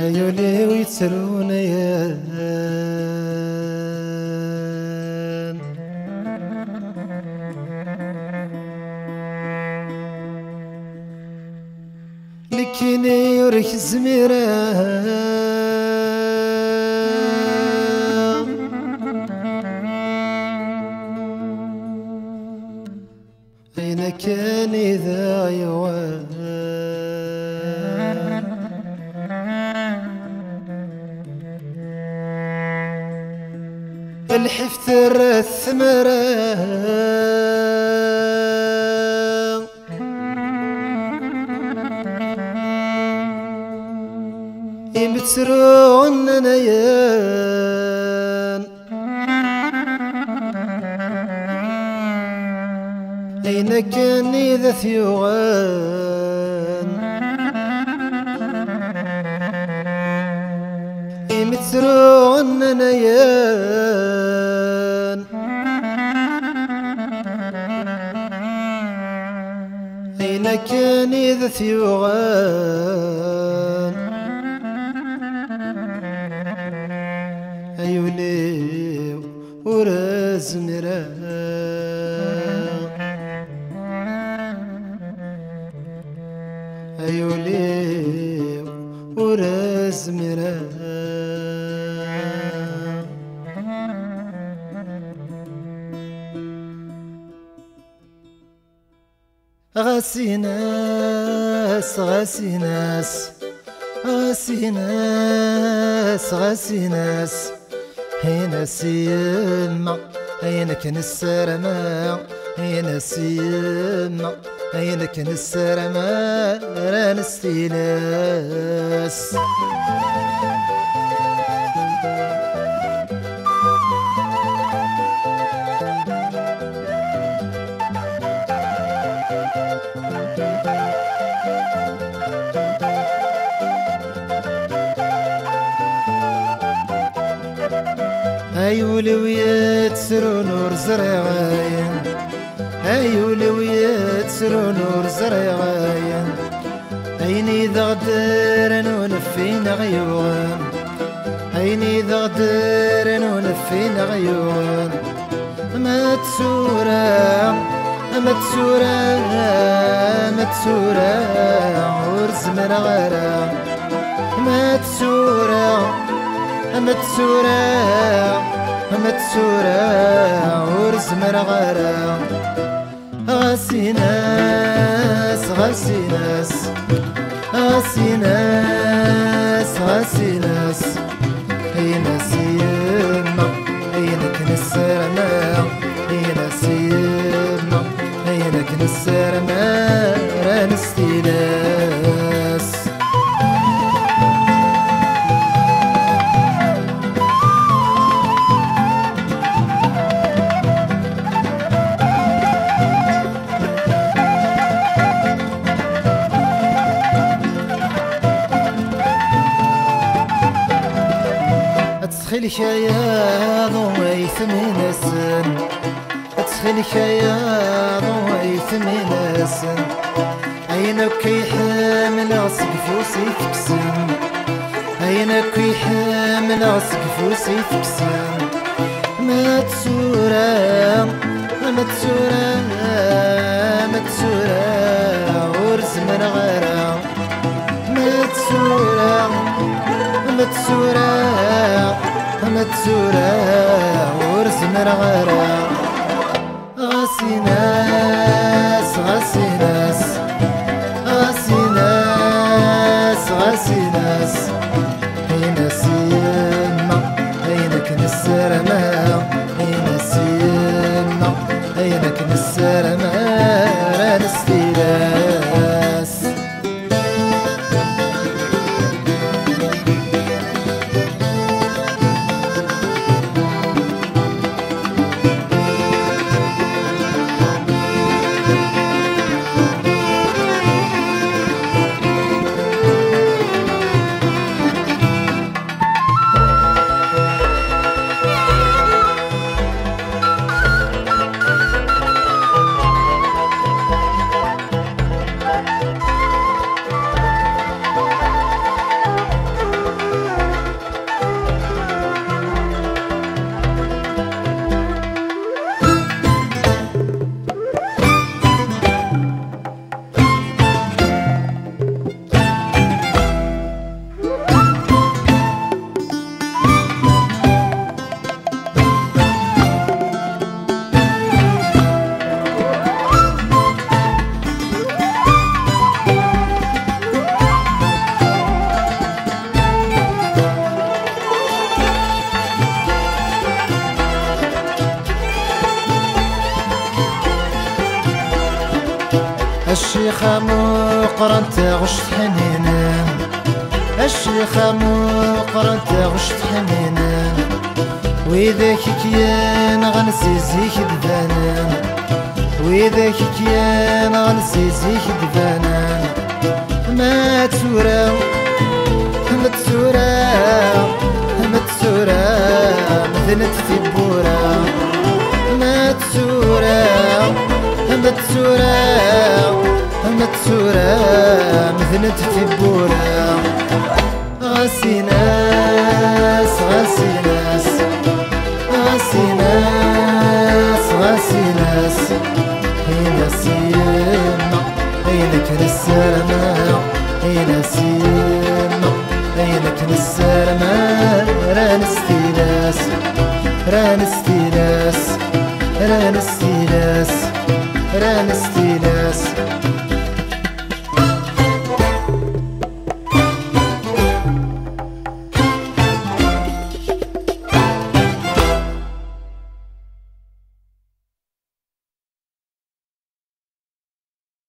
يولي ويتسرون يان لكيني يورك زميران أين كان إذا يوان الحفتر الثمرة يمترون نيان أين كان إذا ثيوان يمترون نيان أين كان إذا ثيوان أيولي وراز مران أيولي وراز مران غاسي ناس غاسي ناس غاسي ناس غاسي ناس هنا سيما هنا كان السرما هنا سيما هنا كان السرما ران استيلاس أيولويات سرو نور زرعاين أيولويات سرو نور زرعاين أيني ذغدر ونفين غيوان أيني ذغدر ونفين غيوان ما تسورا ما تسورا ما تسورا ورز مرغرا ما تسورا متسورة ورز مرغرة غاسي ناس غاسي ناس غاسي ناس غاسي ناس هينا سيما هينا كنسرنا هينا سيما هينا كنسرنا ران استيلاس تسخيل خياض ويثمين السن تسخيل خياض ويثمين السن عينك يحمل عصقفوسي تكسن عينك يحمل عصقفوسي تكسن ما تسورا ما تسورا ما تسورا ورز مرغرا ما تسورا ما تسورا متسورة ورز مرغرة غاسي ناس غاسي ناس غاسي ناس غاسي ناس هينا سيما هينا كنسرما هينا سيما هينا كنسرما ران استيلاس الشيخة مقرن تغش حنينا، الشيخة مقرن تغش حنينا، وإذا كيان غنسي زيك دفانا، وإذا كيان غنسي زيك دفانا. ما تسورا ما تسورا ما تسورا مثنت في بورا، ما تسورا ما تسورا ما تسورا مثنت في بورا. غاسي ناس غاسي ناس غاسي ناس غاسي ناس، هي ناس يما هينك السلامة.